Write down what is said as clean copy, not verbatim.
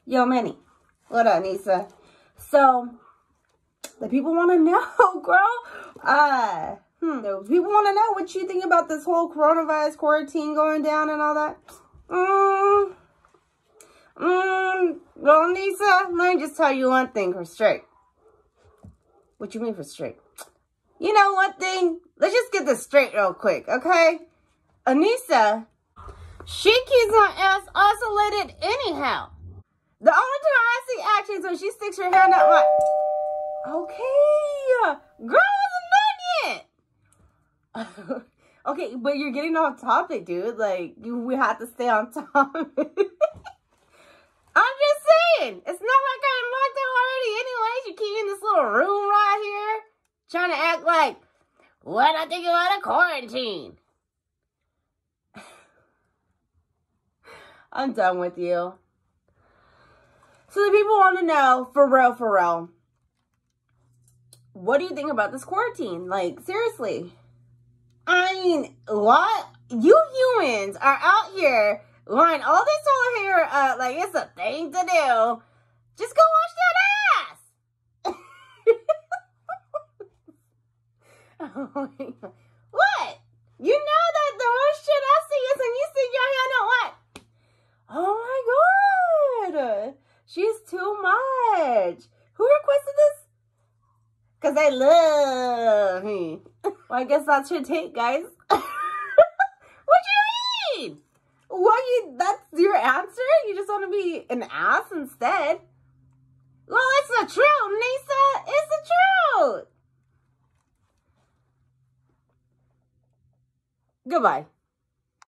Yo, Minnie. What up, Nisa? So, the people want to know, girl. People want to know what you think about this whole coronavirus quarantine going down and all that. Well, Nisa, let me just tell you one thing for straight. What you mean for straight? You know one thing? Let's just get this straight real quick, okay? Anissa, she keeps her ass isolated anyhow. The only time I see action is when she sticks her hand out like, okay, girl, I wasn't done yet. Okay, but you're getting off topic, dude. Like, we have to stay on topic. I'm just saying, it's not like I'm locked out already anyways. You keep in this little room right here, trying to act like, what I think about a quarantine. I'm done with you. So the people want to know, for real, what do you think about this quarantine? Like, seriously. I mean, what? You humans are out here line all this whole hair up like it's a thing to do. Just go wash that ass. Oh my God. What? You know that the worst shit I see is when you stick your hand out what? Oh my God. She's too much. Who requested this? Because they love me. Well, I guess that's your take, guys. What you mean? What, that's your answer? You just want to be an ass instead? Well, it's the truth, Nisa. It's the truth. Goodbye.